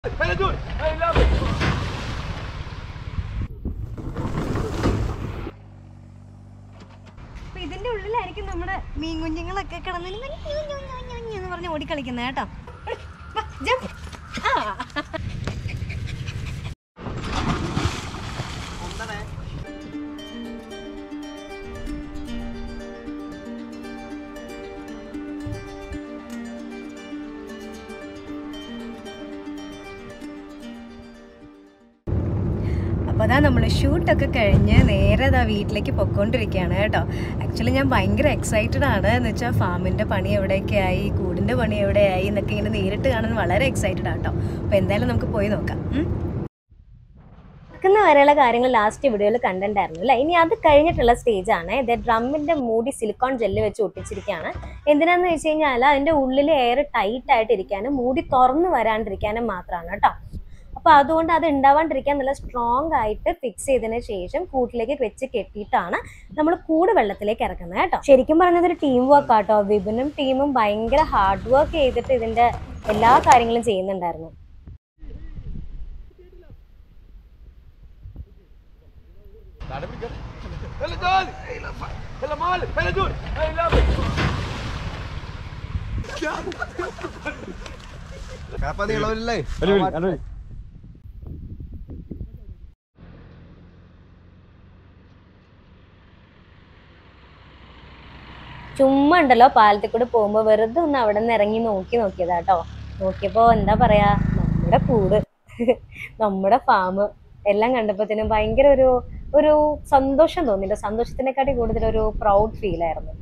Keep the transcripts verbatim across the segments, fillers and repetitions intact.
ഇതിന്റെ ഉള്ളിലായിരിക്കും നമ്മുടെ മീൻ കുഞ്ഞുങ്ങളൊക്കെ കിടന്ന് എന്ന് പറഞ്ഞ് ഓടിക്കളിക്കുന്നത് കേട്ടോ. അപ്പോൾ അതാ നമ്മൾ ഷൂട്ടൊക്കെ കഴിഞ്ഞ് നേരെ അതാ വീട്ടിലേക്ക് പൊയ്ക്കൊണ്ടിരിക്കുകയാണ് കേട്ടോ. ആക്ച്വലി ഞാൻ ഭയങ്കര എക്സൈറ്റഡ് ആണ്. എന്ന് വെച്ചാൽ ഫാമിൻ്റെ പണി എവിടെയൊക്കെ ആയി, കൂടിൻ്റെ പണി എവിടെയായി എന്നൊക്കെ ഇങ്ങനെ നേരിട്ട് കാണാൻ വളരെ എക്സൈറ്റഡ് ആണ് കേട്ടോ. അപ്പോൾ എന്തായാലും നമുക്ക് പോയി നോക്കാം. ക്കുന്ന വരെയുള്ള കാര്യങ്ങൾ ലാസ്റ്റ് വീഡിയോയിൽ കണ്ടിട്ടുണ്ടായിരുന്നു അല്ലേ. ഇനി അത് കഴിഞ്ഞിട്ടുള്ള സ്റ്റേജാണ്. ഇത് ഡ്രമ്മിൻ്റെ മൂടി സിലിക്കോൺ ജെല്ല് വെച്ച് ഒട്ടിച്ചിരിക്കുകയാണ്. എന്തിനാന്ന് വെച്ച് കഴിഞ്ഞാൽ അതിൻ്റെ ഉള്ളിൽ എയർ ടൈറ്റ് ആയിട്ട് ഇരിക്കാനും മൂടി തുറന്ന് വരാണ്ടിരിക്കാനും മാത്രമാണ് കേട്ടോ. അപ്പോൾ അതുകൊണ്ട് അത് ഉണ്ടാവാണ്ടിരിക്കാൻ നല്ല സ്ട്രോങ് ആയിട്ട് ഫിക്സ് ചെയ്തതിന് ശേഷം കൂട്ടിലേക്ക് വെച്ച് കെട്ടിയിട്ടാണ് നമ്മൾ കൂട് വെള്ളത്തിലേക്ക് ഇറക്കുന്നത് കേട്ടോ. ശരിക്കും പറഞ്ഞത് ഒരു ടീം വർക്ക് ആട്ടോ. വിപിനും ടീമും ഭയങ്കര ഹാർഡ് വർക്ക് ചെയ്തിട്ട് ഇതിൻ്റെ എല്ലാ കാര്യങ്ങളും ചെയ്യുന്നുണ്ടായിരുന്നു. ചുമ്മാ ഉണ്ടല്ലോ പാലത്തിൽ കൂടെ പോകുമ്പോൾ വെറുതെ ഒന്ന് അവിടെ നിന്ന് ഇറങ്ങി നോക്കി നോക്കിയതാ കേട്ടോ. നോക്കിയപ്പോൾ എന്താ പറയാ, നമ്മുടെ കൂട്, നമ്മുടെ ഫാം എല്ലാം കണ്ടപ്പോഴത്തേനും ഭയങ്കര ഒരു ഒരു സന്തോഷം തോന്നില്ല. സന്തോഷത്തിനെക്കാട്ടി കൂടുതൽ ഒരു പ്രൗഡ് ഫീൽ ആയിരുന്നു.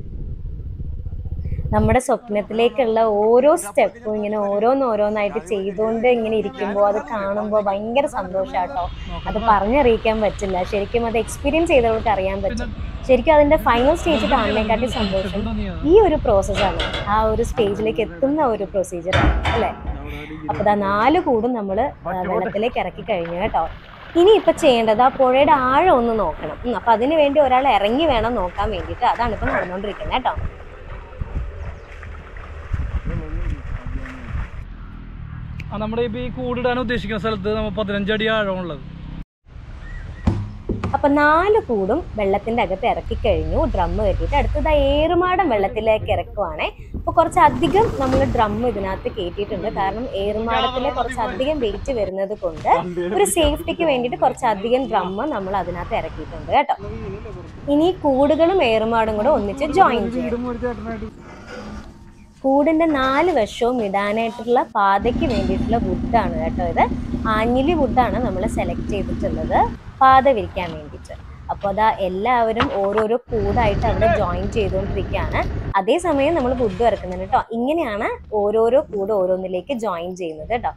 നമ്മുടെ സ്വപ്നത്തിലേക്കുള്ള ഓരോ സ്റ്റെപ്പും ഇങ്ങനെ ഓരോന്നോരോന്നായിട്ട് ചെയ്തുകൊണ്ട് ഇങ്ങനെ ഇരിക്കുമ്പോൾ അത് കാണുമ്പോൾ ഭയങ്കര സന്തോഷാട്ടോ. അത് പറഞ്ഞറിയിക്കാൻ പറ്റില്ല. ശരിക്കും അത് എക്സ്പീരിയൻസ് ചെയ്തവർക്ക് അറിയാൻ പറ്റും. ശരിക്കും അതിന്റെ ഫൈനൽ സ്റ്റേജ് കാണുന്നതിനെക്കാട്ടി സന്തോഷം ഈ ഒരു പ്രോസസ്സാണ്, ആ ഒരു സ്റ്റേജിലേക്ക് എത്തുന്ന ഒരു പ്രൊസീജിയറാണ് അല്ലേ. അപ്പോൾ ഇതാ നാല് കൂടും നമ്മൾ വെള്ളത്തിലേക്ക് ഇറക്കി കഴിഞ്ഞു കേട്ടോ. ഇനി ഇപ്പം ചെയ്യേണ്ടത് ആ പുഴയുടെ ആഴം ഒന്ന് നോക്കണം. അപ്പം അതിന് വേണ്ടി ഒരാൾ ഇറങ്ങി വേണം നോക്കാൻ വേണ്ടിയിട്ട്. അതാണ് ഇപ്പം നടന്നുകൊണ്ടിരിക്കുന്നത് കേട്ടോ. നമ്മുടെ ഈ കൂടിടാൻ ഉദ്ദേശിക്കുന്ന സ്ഥലത്ത് നമ്മൾ പതിനഞ്ചടി ആഴമുള്ളത്. അപ്പൊ നാല് കൂടും വെള്ളത്തിന്റെ അകത്ത് ഇറക്കി കഴിഞ്ഞു, ഡ്രമ്മ് കെട്ടിയിട്ട്. അടുത്തത് ഏറുമാടം വെള്ളത്തിലേക്ക് ഇറക്കുവാണേ. അപ്പൊ കുറച്ചധികം നമ്മൾ ഡ്രമ്മ് ഇതിനകത്ത് കയറ്റിയിട്ടുണ്ട്. കാരണം ഏറുമാടത്തില് കുറച്ചധികം വെയിറ്റ് വരുന്നത് കൊണ്ട് ഒരു സേഫ്റ്റിക്ക് വേണ്ടിയിട്ട് കുറച്ചധികം ഡ്രമ്മ് നമ്മൾ അതിനകത്ത് ഇറക്കിയിട്ടുണ്ട് കേട്ടോ. ഇനി കൂടുകളും ഏറുമാടും കൂടെ ഒന്നിച്ച് ജോയിൻ ചെയ്യും. കൂടിന്റെ നാല് വശവും ഇടാനായിട്ടുള്ള പാതയ്ക്ക് വേണ്ടിയിട്ടുള്ള വുഡാണ് കേട്ടോ ഇത്. ആഞ്ഞിലി വുഡാണ് നമ്മൾ സെലക്ട് ചെയ്തിട്ടുള്ളത് പാത വിരിക്കാൻ വേണ്ടിയിട്ട്. അപ്പോൾ അതാ എല്ലാവരും ഓരോരോ കൂടായിട്ട് അവിടെ ജോയിൻ ചെയ്തുകൊണ്ടിരിക്കുകയാണ്. അതേസമയം നമ്മൾ വുഡ് ഇറക്കുന്നുണ്ട് കേട്ടോ. ഇങ്ങനെയാണ് ഓരോരോ കൂട് ഓരോന്നിലേക്ക് ജോയിൻ ചെയ്യുന്നത് കേട്ടോ.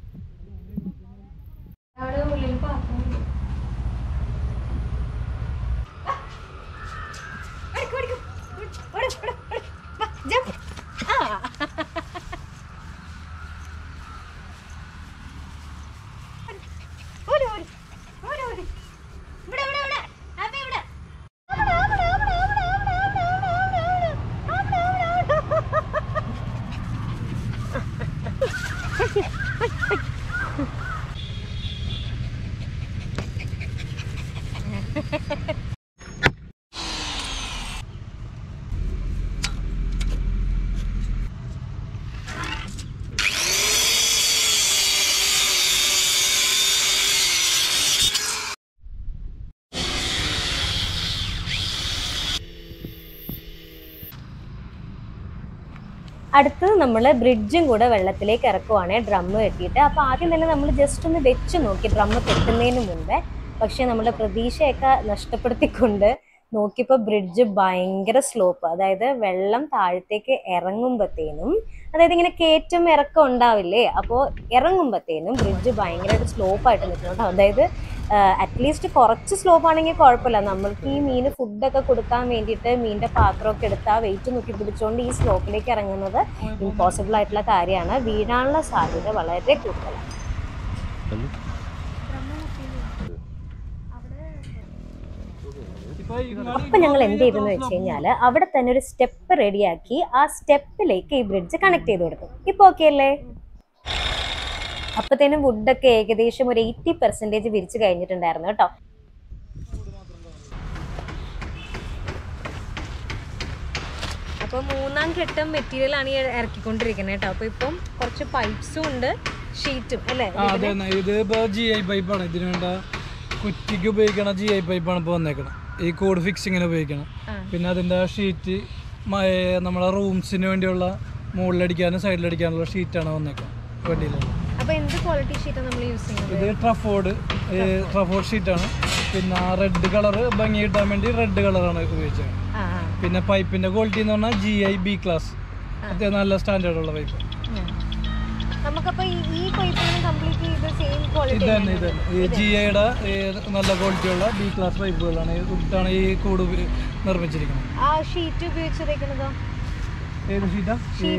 അടുത്തത് നമ്മൾ ബ്രിഡ്ജും കൂടെ വെള്ളത്തിലേക്ക് ഇറക്കുവാണേ ഡ്രമ്മ് കെട്ടിയിട്ട്. അപ്പോൾ ആദ്യം തന്നെ നമ്മൾ ജസ്റ്റ് ഒന്ന് വെച്ച് നോക്കി ഡ്രമ്മ് കെട്ടുന്നതിന് മുമ്പേ. പക്ഷെ നമ്മുടെ പ്രതീക്ഷയൊക്കെ നഷ്ടപ്പെടുത്തിക്കൊണ്ട് നോക്കിയപ്പോൾ ബ്രിഡ്ജ് ഭയങ്കര സ്ലോപ്പ്, അതായത് വെള്ളം താഴത്തേക്ക് ഇറങ്ങുമ്പോഴത്തേനും, അതായത് ഇങ്ങനെ കയറ്റം ഇറക്കം ഉണ്ടാവില്ലേ, അപ്പോൾ ഇറങ്ങുമ്പോഴത്തേനും ബ്രിഡ്ജ് ഭയങ്കരമായിട്ട് സ്ലോപ്പായിട്ട് നിൽക്കുന്നുണ്ട്. അതായത് അറ്റ്ലീസ്റ്റ് കുറച്ച് സ്ലോപ്പ് ആണെങ്കിൽ കുഴപ്പമില്ല. നമ്മൾക്ക് ഈ മീൻ ഫുഡൊക്കെ കൊടുക്കാൻ വേണ്ടിയിട്ട് മീനിൻ്റെ പാത്രമൊക്കെ എടുത്ത് ആ വെയിറ്റ് നോക്കി പിടിച്ചുകൊണ്ട് ഈ സ്ലോപ്പിലേക്ക് ഇറങ്ങുന്നത് ഇമ്പോസിബിൾ ആയിട്ടുള്ള കാര്യമാണ്. വീഴാനുള്ള സാധ്യത വളരെ കൂടുതലാണ്. അപ്പൊ ഞങ്ങൾ എന്ത് ചെയ്തെന്ന് വെച്ച് കഴിഞ്ഞാൽ അവിടെ തന്നെ ഒരു സ്റ്റെപ്പ് റെഡിയാക്കി ആ സ്റ്റെപ്പിലേക്ക് ഈ ബ്രിഡ്ജ് കണക്ട് ചെയ്ത് കൊടുത്തു. ഇപ്പൊ ഓക്കെ അല്ലേ? അപ്പത്തേനും വുഡൊക്കെ ഏകദേശം ഒരു എയ്റ്റി പെർസെൻറ്റേജ് വിരിച്ച് കഴിഞ്ഞിട്ടുണ്ടായിരുന്നു കേട്ടോ. അപ്പോൾ മൂന്നാം ഘട്ടം മെറ്റീരിയൽ ആണ് ഇറക്കിക്കൊണ്ടിരിക്കുന്നത് കേട്ടോ. അപ്പോൾ ഇപ്പം കുറച്ച് പൈപ്സും ഉണ്ട്, ഷീറ്റും അല്ലേ? അതെ, ഇത് ഇപ്പോൾ ജി ഐ പൈപ്പാണ്. ഇതിന് വേണ്ട കുറ്റിക്ക് ഉപയോഗിക്കണ ജി ഐ പൈപ്പാണ് ഇപ്പോൾ വന്നേക്കണം. ഈ കോഡ് ഫിക്സിങ്ങിന് ഉപയോഗിക്കണം. പിന്നെ അതിൻ്റെ ഷീറ്റ് നമ്മളെ റൂംസിന് വേണ്ടിയുള്ള മുകളിലടിക്കാനും സൈഡിലടിക്കാനുള്ള ഷീറ്റാണ് വന്നേക്കുന്നത് വണ്ടിയിലുള്ള. അപ്പോൾ എന്ത് ക്വാളിറ്റി ഷീറ്റാണ് നമ്മൾ യൂസ് ചെയ്യുന്നത്? ഇത് ട്രഫോർഡ് ട്രഫോർഡ് ഷീറ്റാണ്. പിന്നെ റെഡ് കളർ ഭംഗി കിട്ടാൻ വേണ്ടി റെഡ് കളറാണ് ഉപയോഗിച്ചത്. പിന്നെ പൈപ്പിന്റെ ക്വാളിറ്റി എന്ന് പറഞ്ഞാൽ ജി ഐ ബി ക്ലാസ്, അത്യാവശ്യം നല്ല സ്റ്റാൻഡേർഡ് ഉള്ള പൈപ്പ്. ഇത് തന്നെ ഇത് തന്നെ ഈ ജി ഐയുടെ നല്ല ക്വാളിറ്റിയുള്ള ബി ക്ലാസ് പൈപ്പുകളാണ് ഇതാണ് ഈ കൂട് നിർമ്മിച്ചിരിക്കുന്നത്. ഏത് ഷീറ്റാ?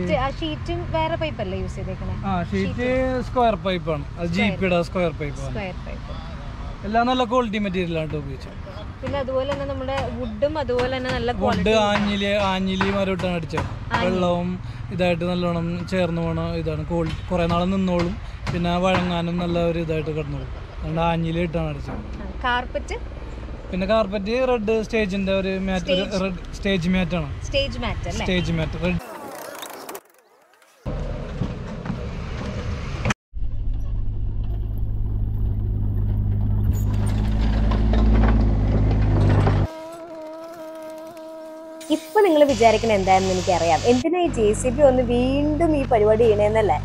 ആ ഷീറ്റ് സ്ക്വയർ പൈപ്പാണ്. അത് ജി പിയുടെ സ്ക്വയർ പൈപ്പാണ്. എല്ലാം നല്ല ക്വാളിറ്റി മെറ്റീരിയലാണ് ഉപയോഗിച്ചത്. പിന്നെ അതുപോലെ തന്നെ നമ്മുടെ വുഡും അതുപോലെ തന്നെ നല്ല വുഡ് ആഞ്ഞിലി ആഞ്ഞിലി മരവിട്ടാണ് അടിച്ചത്. വെള്ളവും ഇതായിട്ട് നല്ലോണം ചേർന്ന് പോകണം. ഇതാണ് കുറെ നാൾ നിന്നോളും. പിന്നെ വഴങ്ങാനും നല്ല ഒരു ഇതായിട്ട് കിടന്നോളും. അതുകൊണ്ട് ആഞ്ഞിലി ഇട്ടാണ് അടിച്ചത്. കാർപ്പറ്റ് പിന്നെ കാർപ്പറ്റ് റെഡ് സ്റ്റേജിന്റെ ഒരു മാറ്റ്, റെഡ് സ്റ്റേജ് മാറ്റ് ആണ്. സ്റ്റേജ് മാറ്റ് അല്ലേ? Stage mat red. ഇപ്പൊ നിങ്ങൾ വിചാരിക്കുന്നത് എന്താണെന്ന് എനിക്കറിയാം. എന്തിനാ ഈ ജെ സി ബി ഒന്ന് വീണ്ടും ഈ പരിപാടി ചെയ്യണേന്നല്ലേ?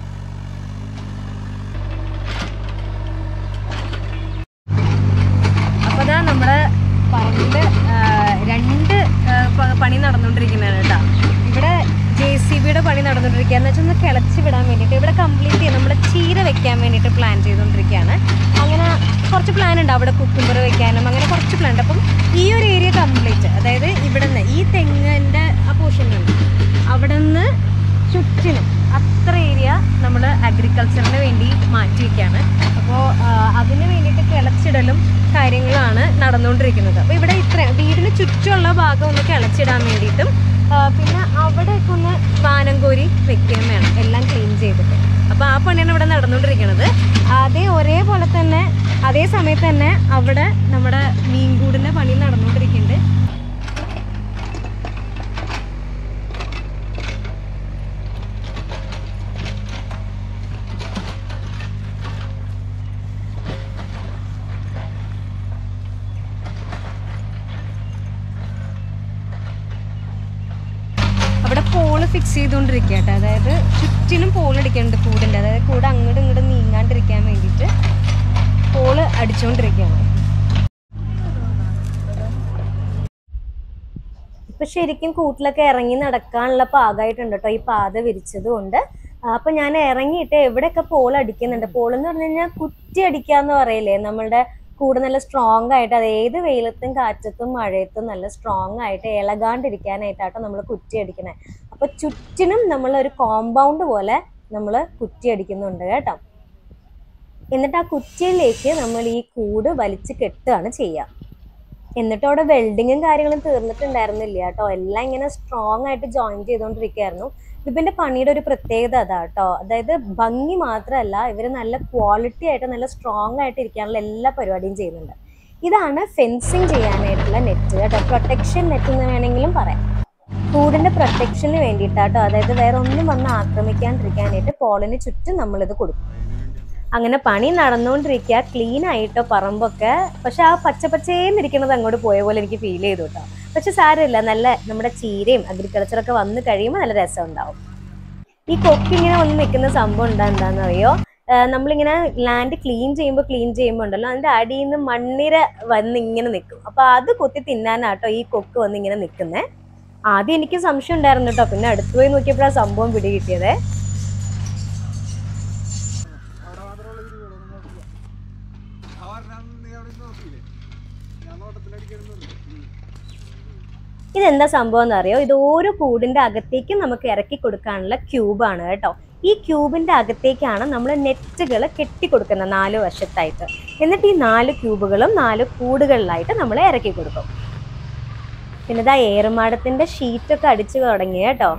അപ്പൊ ദാ നമ്മുടെ പറമ്പില് രണ്ട് പണി നടന്നുകൊണ്ടിരിക്കുന്നതാണ് കേട്ടോ. ഇവിടെ ജെ സി ബിയുടെ പണി നടന്നുകൊണ്ടിരിക്കുക എന്ന് വെച്ചാൽ ഒന്ന് കിളച്ച് വിടാൻ വേണ്ടിയിട്ട് ഇവിടെ കംപ്ലീറ്റ് ചെയ്ത് നമ്മുടെ ചീര വെക്കാൻ വേണ്ടിയിട്ട് പ്ലാൻ ചെയ്തുകൊണ്ടിരിക്കുകയാണ്. അങ്ങനെ കുറച്ച് പ്ലാൻ ഉണ്ട്, അവിടെ കുക്കുംബർ വെക്കാനും അങ്ങനെ കുറച്ച് പ്ലാൻ ഉണ്ട്. അപ്പം ഈ ഒരു ഏരിയ കംപ്ലീറ്റ്, അതായത് ഇവിടെ നിന്ന് ഈ തെങ്ങിൻ്റെ ആ പോർഷനുണ്ട് അവിടെ നിന്ന് ചുറ്റിനും അത്ര ഏരിയ നമ്മൾ അഗ്രികൾച്ചറിന് വേണ്ടി മാറ്റി വയ്ക്കുകയാണ്. അപ്പോൾ അതിന് വേണ്ടിയിട്ട് കിളച്ചിടലും കാര്യങ്ങളാണ് നടന്നുകൊണ്ടിരിക്കുന്നത്. അപ്പോൾ ഇവിടെ ഇത്ര വീടിന് ചുറ്റുമുള്ള ഭാഗം ഒന്ന് കിളച്ചിടാൻ വേണ്ടിയിട്ടും പിന്നെ അവിടെയൊക്കെ ഒന്ന് വാനം കോരി വെക്കുകയും വേണം, എല്ലാം ക്ലീൻ ചെയ്തിട്ട്. അപ്പോൾ ആ പണിയാണ് ഇവിടെ നടന്നുകൊണ്ടിരിക്കുന്നത്. അതേ ഒരേപോലെ തന്നെ അതേ സമയത്ത് തന്നെ അവിടെ നമ്മുടെ മീൻകൂടിൻ്റെ പണി നടന്നുകൊണ്ടിരിക്കുന്നുണ്ട്. അവിടെ പോള് ഫിക്സ് ചെയ്തുകൊണ്ടിരിക്കുക കേട്ടോ. അതായത് ചുറ്റിനും പോൾ അടിക്കുന്നുണ്ട് കൂടിൻ്റെ, അതായത് കൂടെ അങ്ങോട്ടും ഇങ്ങോട്ടും നീങ്ങാണ്ടിരിക്കാൻ വേണ്ടിയിട്ട് പോള് അടിച്ചുകൊണ്ടിരിക്കുകയാണ്. ഇപ്പൊ ശരിക്കും കൂട്ടിലൊക്കെ ഇറങ്ങി നടക്കാനുള്ള പാകമായിട്ടുണ്ട് കേട്ടോ ഈ പാത വിരിച്ചത് കൊണ്ട്. അപ്പൊ ഞാൻ ഇറങ്ങിയിട്ട് എവിടെയൊക്കെ പോൾ അടിക്കുന്നുണ്ട്. പോളെന്ന് പറഞ്ഞു കഴിഞ്ഞാൽ കുറ്റി അടിക്കാന്ന് പറയില്ലേ, നമ്മളുടെ കൂട് നല്ല സ്ട്രോങ് ആയിട്ട്, അത് ഏത് വെയിലത്തും കാറ്റത്തും മഴയത്തും നല്ല സ്ട്രോങ് ആയിട്ട് ഇളകാണ്ടിരിക്കാനായിട്ടാട്ടോ നമ്മൾ കുറ്റി അടിക്കണേ. അപ്പൊ ചുറ്റിനും നമ്മൾ ഒരു കോമ്പൗണ്ട് പോലെ നമ്മൾ കുറ്റി അടിക്കുന്നുണ്ട് കേട്ടോ. എന്നിട്ട് ആ കുറ്റിയിലേക്ക് നമ്മൾ ഈ കൂട് വലിച്ച് കെട്ടുകയാണ് ചെയ്യുക. എന്നിട്ട് അവിടെ വെൽഡിങ്ങും കാര്യങ്ങളും തീർന്നിട്ടുണ്ടായിരുന്നില്ല കേട്ടോ, എല്ലാം ഇങ്ങനെ സ്ട്രോങ് ആയിട്ട് ജോയിൻ ചെയ്തുകൊണ്ടിരിക്കുകയായിരുന്നു. ഇതിന്റെ പണിയുടെ ഒരു പ്രത്യേകത അതാ കേട്ടോ, അതായത് ഭംഗി മാത്രമല്ല, ഇവർ നല്ല ക്വാളിറ്റി ആയിട്ട് നല്ല സ്ട്രോങ് ആയിട്ട് ഇരിക്കാനുള്ള എല്ലാ പരിപാടിയും ചെയ്യുന്നുണ്ട്. ഇതാണ് ഫെൻസിങ് ചെയ്യാനായിട്ടുള്ള നെറ്റ് കേട്ടോ, പ്രൊട്ടക്ഷൻ നെറ്റ് എന്ന് വേണമെങ്കിലും പറയാം. കൂടിന്റെ പ്രൊട്ടക്ഷന് വേണ്ടിയിട്ടാട്ടോ, അതായത് വേറെ ഒന്നും വന്ന് ആക്രമിക്കാണ്ടിരിക്കാനായിട്ട് പോളിന് ചുറ്റും നമ്മളിത് കൊടുക്കും. അങ്ങനെ പണി നടന്നുകൊണ്ടിരിക്കുക, ക്ലീൻ ആയിട്ടോ പറമ്പൊക്കെ. പക്ഷെ ആ പച്ച പച്ചേന്നിരിക്കുന്നത് അങ്ങോട്ട് പോയ പോലെ എനിക്ക് ഫീൽ ചെയ്തു കേട്ടോ. പക്ഷെ സാരമില്ല, നല്ല നമ്മുടെ ചീരയും അഗ്രികൾച്ചറൊക്കെ വന്ന് കഴിയുമ്പോൾ നല്ല രസം ഉണ്ടാവും. ഈ കൊക്കിങ്ങനെ വന്ന് നിൽക്കുന്ന സംഭവം ഉണ്ടാ എന്താണെന്ന് അറിയോ, നമ്മളിങ്ങനെ ലാൻഡ് ക്ലീൻ ചെയ്യുമ്പോൾ ക്ലീൻ ചെയ്യുമ്പോൾ ഉണ്ടല്ലോ, അതിൻ്റെ അടിയിൽ നിന്ന് മണ്ണിര വന്ന് ഇങ്ങനെ നിൽക്കും. അപ്പോൾ അത് കൊത്തി തിന്നാനാട്ടോ ഈ കൊക്ക് വന്ന് ഇങ്ങനെ നിൽക്കുന്നത്. ആദ്യം എനിക്ക് സംശയം ഉണ്ടായിരുന്നു കേട്ടോ, പിന്നെ അടുത്ത് പോയി നോക്കിയപ്പോഴാണ് സംഭവം പിടി കിട്ടിയത്. ഇതെന്താ സംഭവം എന്ന് അറിയോ, ഇത് ഓരോ കൂടിന്റെ അകത്തേക്കും നമുക്ക് ഇറക്കി കൊടുക്കാനുള്ള ക്യൂബാണ് കേട്ടോ. ഈ ക്യൂബിന്റെ അകത്തേക്കാണ് നമ്മൾ നെറ്റുകൾ കെട്ടിക്കൊടുക്കുന്നത് നാല് വശത്തായിട്ട്. എന്നിട്ട് ഈ നാല് ക്യൂബുകളും നാല് കൂടുകളിലായിട്ട് നമ്മൾ ഇറക്കി കൊടുക്കും. പിന്നെ ഇതാ ഏറുമാടത്തിന്റെ ഷീറ്റൊക്കെ അടിച്ചു തുടങ്ങി കേട്ടോ.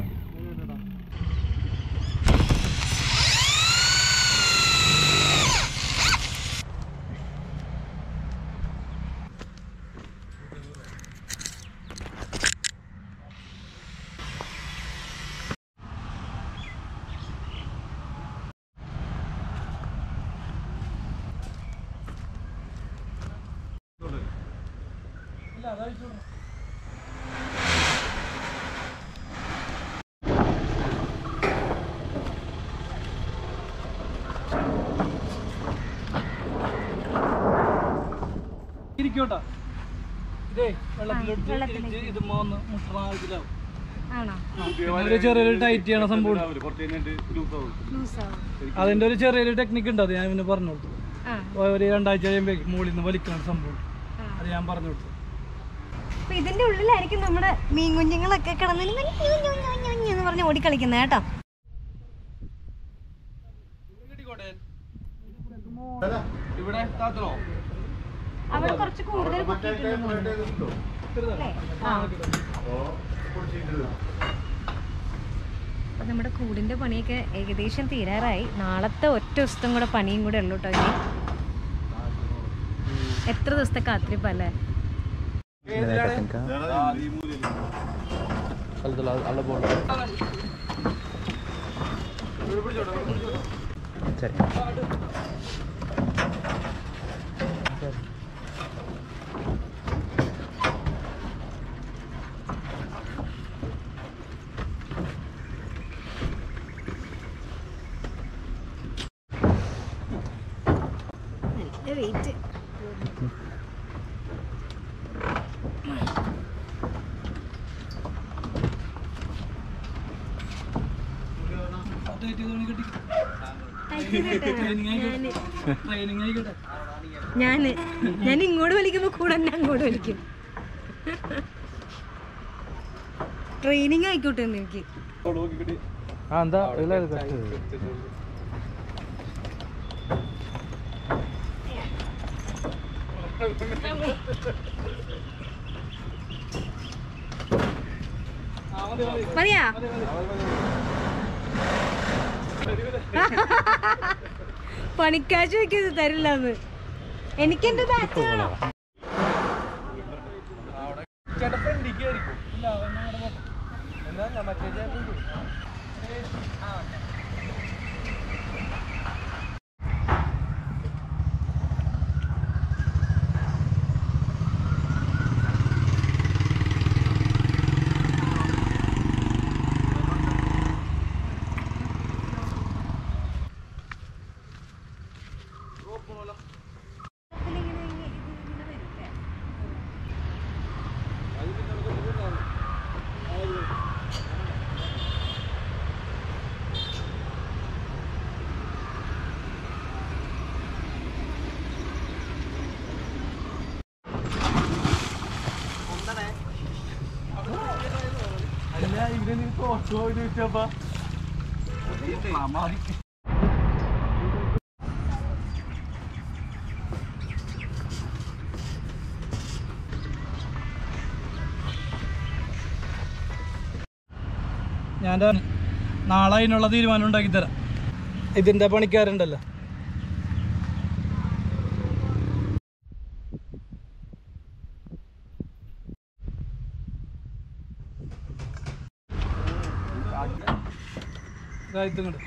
ഇരിക്കോട്ടാ ഇതേ വെള്ളത്തിലോട്ട് ഇത് മൂന്ന് മുട്ടറാകിലാവും. ഒരു ചെറിയൊരു ടൈറ്റ് ചെയ്യണ സംഭവം, അതിന്റെ ഒരു ചെറിയൊരു ടെക്നിക്ക് ഉണ്ട്. അത് ഞാൻ പിന്നെ പറഞ്ഞു കൊടുത്തു. ഒരു രണ്ടാഴ്ച കഴിയുമ്പോഴേക്ക് മുകളിൽ നിന്ന് വലിക്കുന്ന സംഭവം, അത് ഞാൻ പറഞ്ഞു കൊടുത്തു. ഇതിന്റെ ഉള്ളിലായിരിക്കും നമ്മുടെ മീൻ കുഞ്ഞുങ്ങളൊക്കെ കിടന്നു പറഞ്ഞ് ഓടിക്കളിക്കുന്നത് കേട്ടോ. അവിടെ കുറച്ച് കൂടുതൽ അപ്പൊ നമ്മുടെ കൂടിന്റെ പണിയൊക്കെ ഏകദേശം തീരാറായി. നാളത്തെ ഒറ്റ ദിവസത്തും കൂടെ പണിയും കൂടെ ഉള്ളു കേട്ടോ. ഇനി എത്ര ദിവസത്തെ കാത്തിരിപ്പല്ലേ. വെയിറ്റ് ഞാന് ഞാൻ ഇങ്ങോട്ട് വലിക്കുമ്പോ കൂടെ തന്നെ അങ്ങോട്ട് വലിക്കും. ട്രെയിനിങ് ആയിക്കോട്ടെ എനിക്ക്. മതിയാ പണിക്കാശ് വയ്ക്കുന്നത് തരില്ലെന്ന് എനിക്ക് എന്റെ ബാച്ച് വേണം. ഞാൻ നാളെ അതിനുള്ള തീരുമാനം ഉണ്ടാക്കി തരാം. ഇതിന്റെ പണിക്കാരുണ്ടല്ലോ, ഇതുങ്ങോട്ട്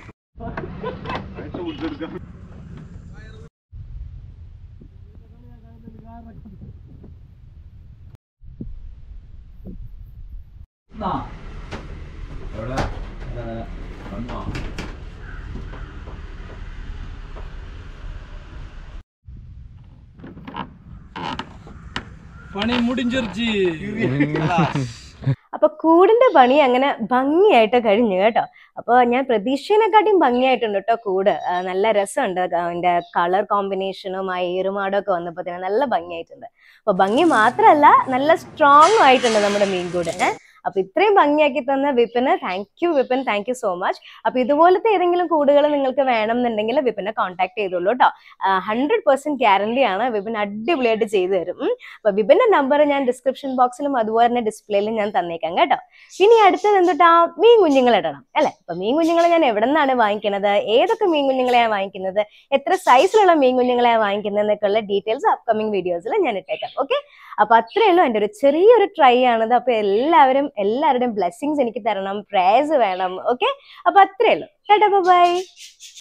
പണി മുടിഞ്ചെറിച്ച്. അപ്പൊ കൂടിന്റെ പണി അങ്ങനെ ഭംഗിയായിട്ട് കഴിഞ്ഞു കേട്ടോ. അപ്പൊ ഞാൻ പ്രതീക്ഷേനെക്കാട്ടിയും ഭംഗിയായിട്ടുണ്ട് കേട്ടോ കൂട്. നല്ല രസമുണ്ട്. അതിന്റെ കളർ കോമ്പിനേഷനും ആ ഏറുമാടം ഒക്കെ വന്നപ്പോ തന്നെ നല്ല ഭംഗിയായിട്ടുണ്ട്. അപ്പൊ ഭംഗി മാത്രല്ല നല്ല സ്ട്രോങ് ആയിട്ടുണ്ട് നമ്മുടെ മീൻകൂട്. ഏഹ് അപ്പൊ ഇത്രയും ഭംഗിയാക്കി തന്ന വിപിന് thank you. Vipin thank you so much. അപ്പൊ ഇതുപോലത്തെ ഏതെങ്കിലും കൂടുകൾ നിങ്ങൾക്ക് വേണമെന്നുണ്ടെങ്കിൽ വിപിനെ കോൺടാക്ട് ചെയ്തോളൂ കേട്ടോ. ഹൺഡ്രഡ് പെർസെന്റ് ഗ്യാരണ്ടി ആണ്. വിപിൻ അടിപൊളിയായിട്ട് ചെയ്തു തരും. അപ്പൊ വിപിന്റെ നമ്പർ ഞാൻ ഡിസ്ക്രിപ്ഷൻ ബോക്സിലും അതുപോലെ തന്നെ ഡിസ്പ്ലേയിലും ഞാൻ തന്നേക്കാം കേട്ടോ. ഇനി അടുത്തത് എന്തുട്ടാ, മീൻ കുഞ്ഞുങ്ങൾ ഇടണം അല്ലെ. അപ്പൊ മീൻ കുഞ്ഞുങ്ങളെ ഞാൻ എവിടെ നിന്നാണ് വാങ്ങിക്കുന്നത്, ഏതൊക്കെ മീൻ കുഞ്ഞുങ്ങളെയാണ് വാങ്ങിക്കുന്നത്, എത്ര സൈസിലുള്ള മീൻ കുഞ്ഞുങ്ങളെയാണ് വാങ്ങിക്കുന്നത് എന്നൊക്കെയുള്ള ഡീറ്റെയിൽസ് അപ്കമിങ് വീഡിയോസിൽ ഞാൻ ഇട്ടേക്കാം. ഓക്കെ, അപ്പൊ അത്രയേ ഉള്ളൂ. എൻ്റെ ഒരു ചെറിയൊരു ട്രൈ ആണത്. അപ്പൊ എല്ലാവരും എല്ലാവരുടെയും ബ്ലെസ്സിങ്സ് എനിക്ക് തരണം, പ്രേയേഴ്സ് വേണം. ഓക്കെ, അപ്പൊ അത്രയേ ഉള്ളൂ. Tata by.